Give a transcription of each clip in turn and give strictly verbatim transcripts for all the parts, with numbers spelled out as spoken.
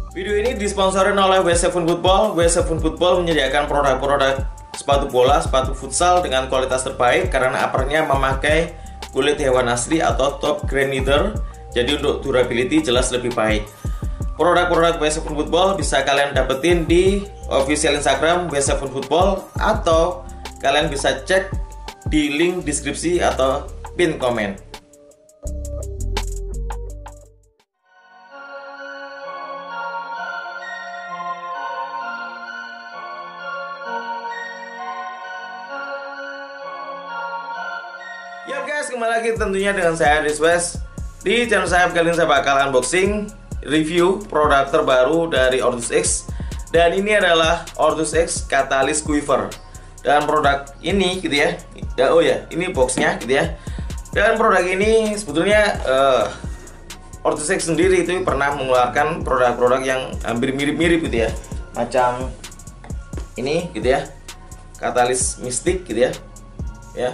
Video ini disponsori oleh W tujuh Football. W tujuh Football menyediakan produk-produk sepatu bola, sepatu futsal dengan kualitas terbaik karena uppernya memakai kulit hewan asli atau top grade leather. Jadi untuk durability jelas lebih baik. Produk-produk W tujuh Football bisa kalian dapetin di official Instagram W tujuh Football atau kalian bisa cek di link deskripsi atau pin komen. Ya guys, kembali lagi tentunya dengan saya Rizwes. Di channel saya kali ini saya bakal unboxing review produk terbaru dari Ortus X. Dan ini adalah Ortus X Catalyst Quiver. Dan produk ini gitu ya, ya oh ya, ini boxnya gitu ya. Dan produk ini sebetulnya uh, Ortus X sendiri itu pernah mengeluarkan produk-produk yang hampir mirip-mirip gitu ya. Macam ini gitu ya, Catalyst Mystic gitu ya. Ya.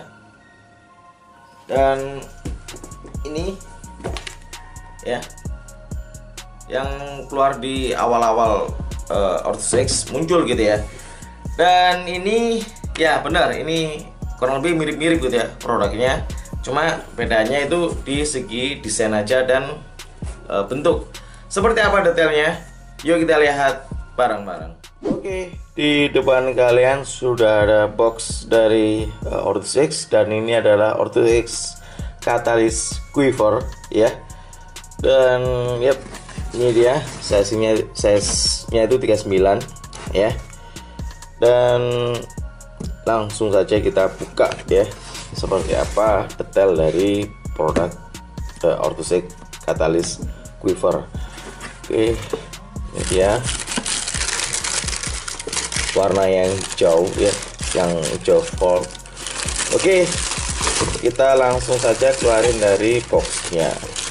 Dan ini ya yang keluar di awal-awal uh, Ortus X muncul gitu ya. Dan ini ya benar, ini kurang lebih mirip-mirip gitu ya produknya. Cuma bedanya itu di segi desain aja dan uh, bentuk. Seperti apa detailnya? Yuk kita lihat bareng-bareng. Oke, di depan kalian sudah ada box dari uh, Ortus X dan ini adalah Ortus X Catalyst Quiver ya. Dan yep, ini dia size-nya, size-nya itu tiga puluh sembilan ya. Dan langsung saja kita buka ya, seperti apa detail dari produk uh, Ortus X Catalyst Quiver. Oke, ini dia warna yang hijau ya, yang hijau gold. Oke, kita langsung saja keluarin dari boxnya.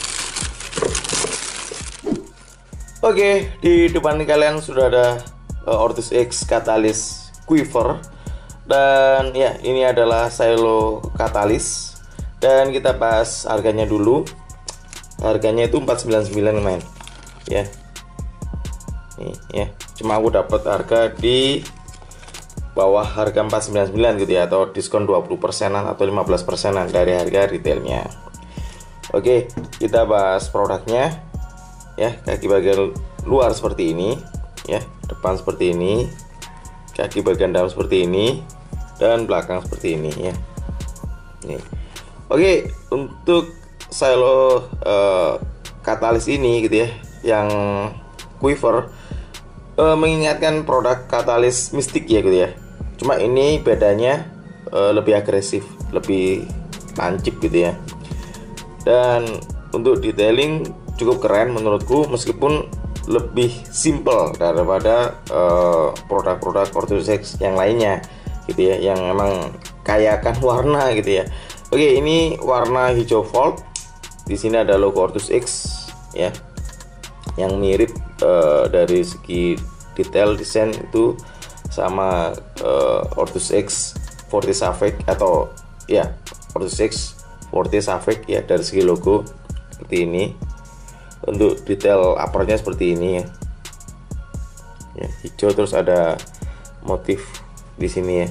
Oke, di depan kalian sudah ada uh, Ortus X Catalyst Quiver. Dan ya, ini adalah silo Catalyst. Dan kita bahas harganya dulu. Harganya itu empat ratus sembilan puluh sembilan main ya. Nih ya, cuma aku dapat harga di bawah harga empat ratus sembilan puluh sembilan gitu ya, atau diskon dua puluh persenan atau lima belas persenan dari harga retailnya. Oke, kita bahas produknya ya. Kaki bagian luar seperti ini ya, depan seperti ini, kaki bagian dalam seperti ini, dan belakang seperti ini ya. Nih. Oke, untuk silo uh, Catalyst ini gitu ya, yang quiver, uh, mengingatkan produk Catalyst Mystic ya gitu ya. Cuma ini bedanya uh, lebih agresif, lebih lancip gitu ya. Dan untuk detailing cukup keren menurutku, meskipun lebih simple daripada produk-produk uh, Ortus X yang lainnya gitu ya, yang emang kayakan warna gitu ya. Oke, ini warna hijau gold. Di sini ada logo Ortus X ya, yang mirip uh, dari segi detail desain itu sama uh, Ortus X Forte Savex atau ya Ortus X Forte Savex ya, dari segi logo seperti ini. Untuk detail uppernya seperti ini ya, ya hijau, terus ada motif di sini ya.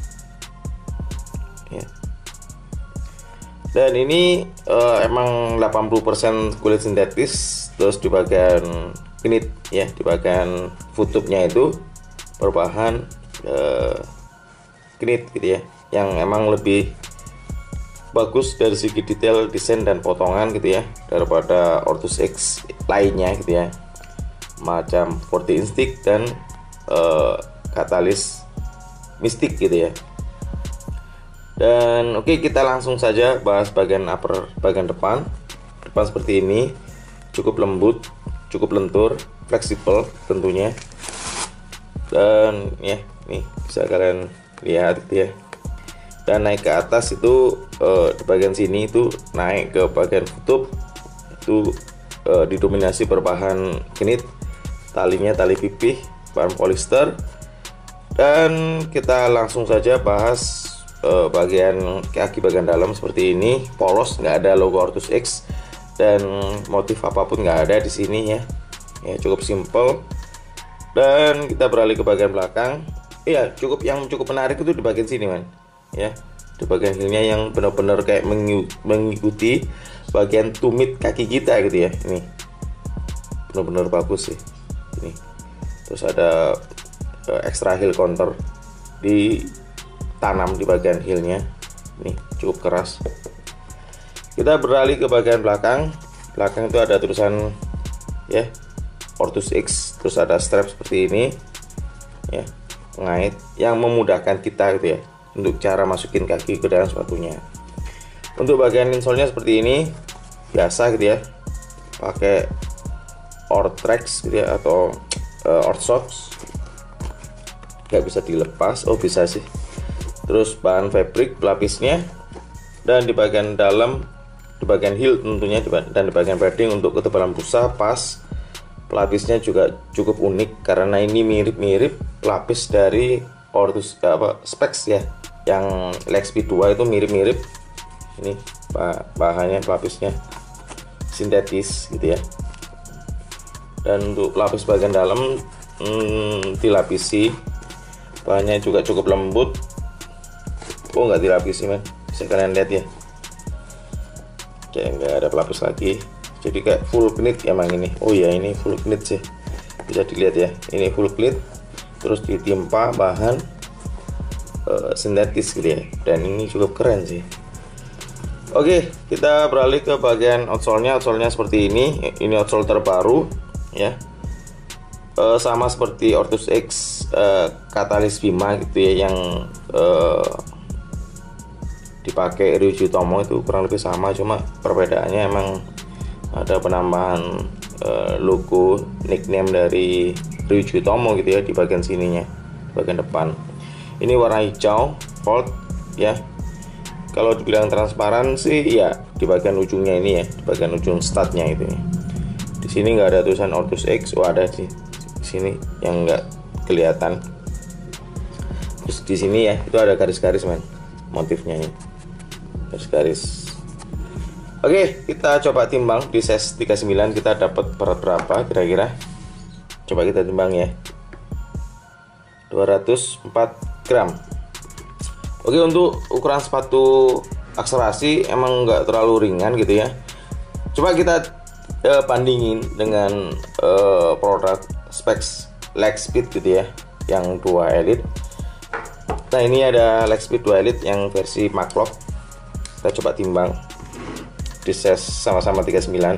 Ya. Dan ini uh, emang delapan puluh persen kulit sintetis, terus di bagian knit ya, di bagian futupnya itu berbahan uh, knit gitu ya, yang emang lebih bagus dari segi detail desain dan potongan gitu ya daripada Ortus X lainnya gitu ya, macam Forte Instinct dan uh, Catalyst Mystic gitu ya. Dan oke, okay, kita langsung saja bahas bagian upper, bagian depan. Depan seperti ini, cukup lembut, cukup lentur, fleksibel tentunya. Dan ya, nih bisa kalian lihat gitu ya. Dan naik ke atas itu uh, di bagian sini itu naik ke bagian futup itu uh, didominasi berbahan knit, talinya tali pipih bahan polyester. Dan kita langsung saja bahas uh, bagian kaki bagian dalam seperti ini, polos, nggak ada logo Ortus X dan motif apapun nggak ada di sini ya. ya, cukup simple. Dan kita beralih ke bagian belakang. Iya, cukup yang cukup menarik itu di bagian sini, man. Ya, di bagian heelnya yang benar-benar kayak mengikuti bagian tumit kaki kita gitu ya. Ini benar-benar bagus sih. Ini. Terus ada uh, extra heel counter ditanam di bagian heelnya. Ini cukup keras. Kita beralih ke bagian belakang. Belakang itu ada tulisan ya Ortus X, terus ada strap seperti ini ya, pengait yang memudahkan kita gitu ya untuk cara masukin kaki ke dalam sepatunya. Untuk bagian insole-nya seperti ini, biasa gitu ya, pakai Ortrex gitu ya, atau uh, Ortsox. Gak bisa dilepas, oh bisa sih. Terus bahan fabric pelapisnya, dan di bagian dalam, di bagian heel tentunya, dan di bagian padding untuk ketebalan busa pas. Pelapisnya juga cukup unik karena ini mirip-mirip pelapis dari Ortus apa Specs ya, yang Legspit dua itu mirip-mirip. Ini bahannya, pelapisnya sintetis gitu ya. Dan untuk pelapis bagian dalam hmm, dilapisi, bahannya juga cukup lembut. Oh, nggak dilapisi, man, bisa kalian lihat ya, kayak nggak ada pelapis lagi. Jadi kayak full knit emang ini. Oh ya, ini full knit sih, bisa dilihat ya, ini full knit, terus ditimpa bahan uh, sintetis gitu ya, dan ini cukup keren sih. Oke, kita beralih ke bagian outsole-nya. Outsole-nya seperti ini. Ini outsole terbaru ya, uh, sama seperti Ortus X uh, Catalyst Bima gitu ya, yang uh, dipakai Ryuji Tomo, itu kurang lebih sama, cuma perbedaannya emang ada penambahan uh, logo nickname dari Ryuji Tomo gitu ya di bagian sininya, bagian depan. Ini warna hijau gold ya. Kalau dibilang transparan sih ya di bagian ujungnya ini ya, di bagian ujung statnya itu ya. Di sini nggak ada tulisan Ortus X, oh ada sih di sini yang nggak kelihatan. Terus di sini ya itu ada garis-garis, man, motifnya ini garis-garis. Oke, kita coba timbang di size tiga puluh sembilan, kita dapat berat berapa kira-kira. Coba kita timbang ya. dua ratus empat gram. Oke, untuk ukuran sepatu akselerasi emang nggak terlalu ringan gitu ya. Coba kita eh, bandingin dengan eh, produk Specs Legspit gitu ya, yang dua Elite. Nah, ini ada Legspit dua Elite yang versi Maglock. Kita coba timbang di size sama-sama tiga puluh sembilan,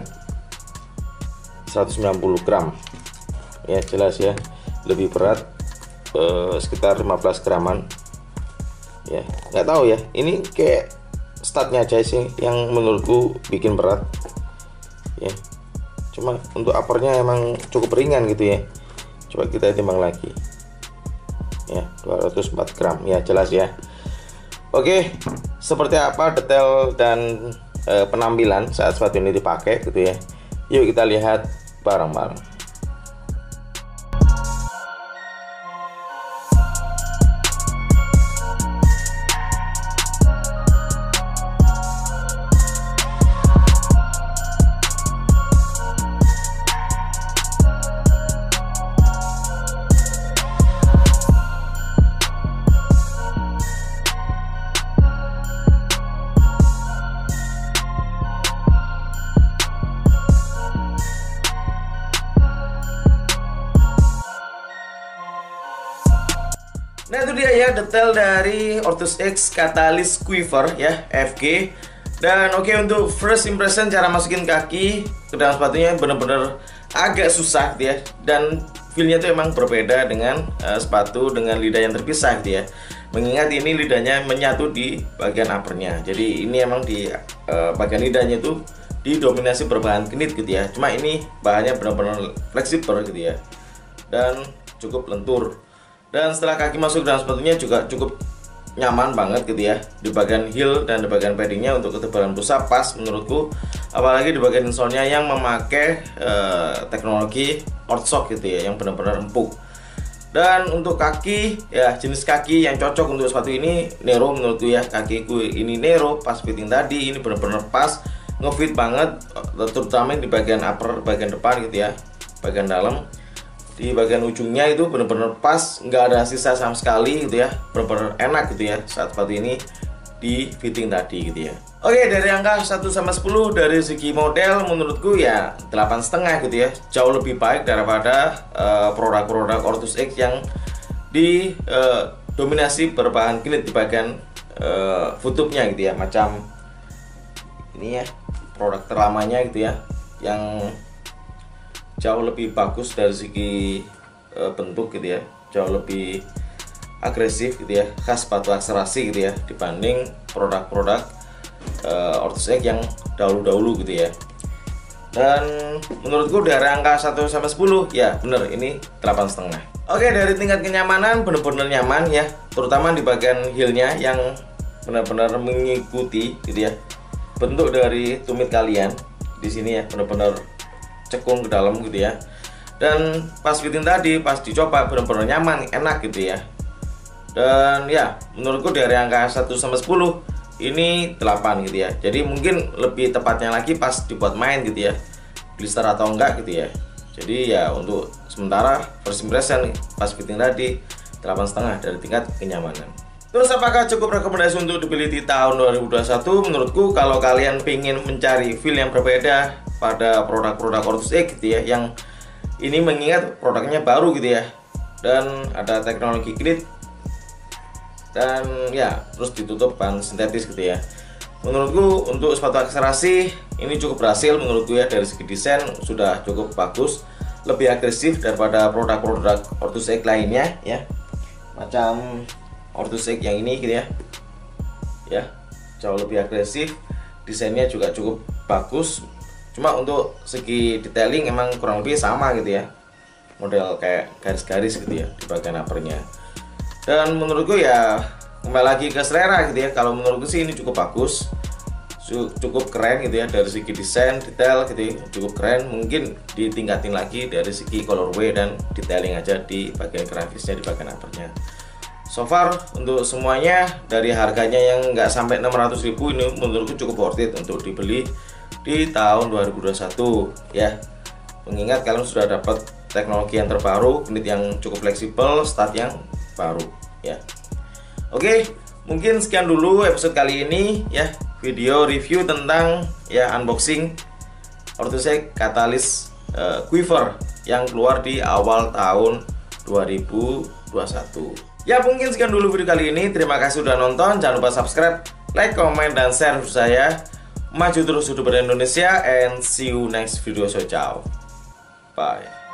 seratus sembilan puluh gram ya, jelas ya lebih berat, eh, sekitar lima belas graman ya. Nggak tahu ya, ini kayak statnya aja sih yang menurutku bikin berat ya, cuma untuk uppernya emang cukup ringan gitu ya. Coba kita timbang lagi ya, dua ratus empat gram ya, jelas ya. Oke, seperti apa detail dan e, penampilan saat sepatu ini dipakai gitu ya. Yuk kita lihat bareng-bareng. Nah, itu dia ya detail dari Ortus X Catalyst Quiver ya, F G. Dan oke, untuk first impression cara masukin kaki ke dalam sepatunya bener-bener agak susah gitu ya. Dan feelnya tuh emang berbeda dengan uh, sepatu dengan lidah yang terpisah gitu ya. Mengingat ini lidahnya menyatu di bagian uppernya. Jadi ini emang di uh, bagian lidahnya itu didominasi berbahan knit gitu ya. Cuma ini bahannya benar-benar fleksibel gitu ya, dan cukup lentur. Dan setelah kaki masuk dalam sepatunya juga cukup nyaman banget gitu ya. Di bagian heel dan di bagian paddingnya untuk ketebalan busa pas menurutku. Apalagi di bagian insole-nya yang memakai uh, teknologi Ortsox gitu ya, yang benar-benar empuk. Dan untuk kaki ya, jenis kaki yang cocok untuk sepatu ini Nero menurutku ya. Kakiku ini Nero pas fitting tadi, ini benar-benar pas, ngefit banget, terutama di bagian upper bagian depan gitu ya. bagian dalam. Di bagian ujungnya itu benar-benar pas, nggak ada sisa sama sekali gitu ya, benar-benar enak gitu ya saat sepatu ini di fitting tadi gitu ya. Oke, dari angka satu sampai sepuluh dari segi model menurutku ya delapan setengah gitu ya, jauh lebih baik daripada produk-produk uh, Ortus X yang didominasi uh, berbahan knit di bagian uh, futupnya gitu ya, macam ini ya produk terlamanya gitu ya, yang jauh lebih bagus dari segi e, bentuk gitu ya, jauh lebih agresif gitu ya, khas sepatu akselerasi gitu ya, dibanding produk-produk e, Ortus X yang dahulu-dahulu gitu ya. Dan menurutku dari angka satu sampai sepuluh ya bener ini delapan setengah. Oke, dari tingkat kenyamanan bener-bener nyaman ya, terutama di bagian heelnya yang benar-benar mengikuti gitu ya bentuk dari tumit kalian di sini ya, bener-bener cekung ke dalam gitu ya. Dan pas fitting tadi pas dicoba benar-benar nyaman, enak gitu ya. Dan ya menurutku dari angka satu sampai sepuluh ini delapan gitu ya. Jadi mungkin lebih tepatnya lagi pas dibuat main gitu ya, blister atau enggak gitu ya. Jadi ya untuk sementara first impression pas fitting tadi delapan setengah dari tingkat kenyamanan. Terus apakah cukup rekomendasi untuk dibeli di tahun dua ribu dua puluh satu? Menurutku kalau kalian pengen mencari feel yang berbeda pada produk-produk Ortus X gitu ya, yang ini mengingat produknya baru gitu ya, dan ada teknologi knit dan ya terus ditutup bahan sintetis gitu ya. Menurutku untuk sepatu akselerasi ini cukup berhasil menurutku ya, dari segi desain sudah cukup bagus, lebih agresif daripada produk-produk Ortus X lainnya ya, macam Ortus X yang ini gitu ya, ya jauh lebih agresif, desainnya juga cukup bagus. Cuma untuk segi detailing emang kurang lebih sama gitu ya, model kayak garis-garis gitu ya di bagian uppernya. Dan menurutku ya kembali lagi ke selera gitu ya, kalau menurutku sih ini cukup bagus, cukup keren gitu ya dari segi desain, detail gitu ya, cukup keren. Mungkin ditingkatin lagi dari segi colorway dan detailing aja di bagian grafisnya di bagian uppernya. So far untuk semuanya dari harganya yang nggak sampai enam ratus ribu ini menurutku cukup worth it untuk dibeli di tahun dua ribu dua puluh satu ya, mengingat kalian sudah dapat teknologi yang terbaru, knit yang cukup fleksibel, stud yang baru ya. Oke, mungkin sekian dulu episode kali ini ya, video review tentang ya unboxing Ortus X Catalyst uh, Quiver yang keluar di awal tahun dua ribu dua puluh satu. Ya mungkin sekian dulu video kali ini, terima kasih sudah nonton, jangan lupa subscribe, like, komen, dan share video saya. Maju terus hidup pada Indonesia, and see you next video. So ciao, bye.